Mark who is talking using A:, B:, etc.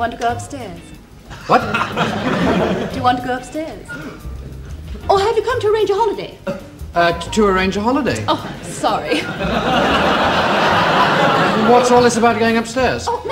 A: want to go upstairs?
B: What?
A: Do you want to go upstairs? Or have you come to arrange a holiday?
B: To arrange a holiday.
A: Oh, sorry.
B: What's all this about going upstairs?
A: Oh,